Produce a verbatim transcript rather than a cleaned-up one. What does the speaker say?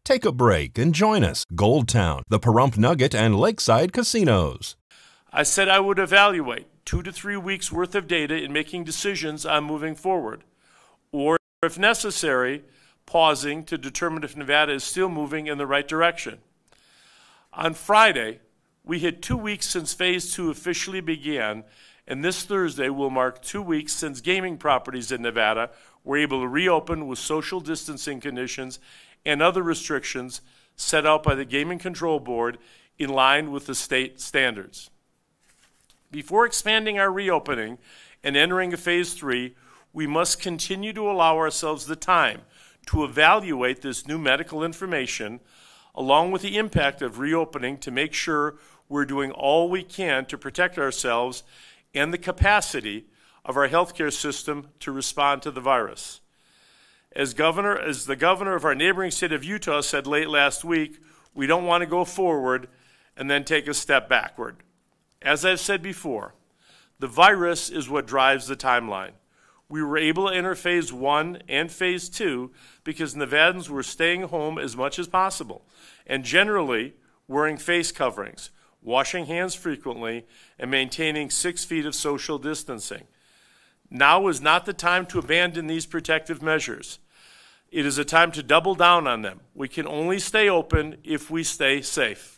Take a break and join us. Gold Town, the Pahrump Nugget, and Lakeside Casinos. I said I would evaluate two to three weeks worth of data in making decisions on moving forward, or if necessary, pausing to determine if Nevada is still moving in the right direction. On Friday, we hit two weeks since Phase two officially began, and this Thursday will mark two weeks since gaming properties in Nevada were able to reopen with social distancing conditions and other restrictions set out by the Gaming Control Board in line with the state standards. Before expanding our reopening and entering a Phase three, we must continue to allow ourselves the time to evaluate this new medical information along with the impact of reopening to make sure we're doing all we can to protect ourselves and the capacity of our healthcare system to respond to the virus. As governor, as the governor of our neighboring state of Utah said late last week, we don't want to go forward and then take a step backward. As I've said before, the virus is what drives the timeline. We were able to enter Phase one and Phase two because Nevadans were staying home as much as possible and generally wearing face coverings, washing hands frequently, and maintaining six feet of social distancing. Now is not the time to abandon these protective measures. It is a time to double down on them. We can only stay open if we stay safe.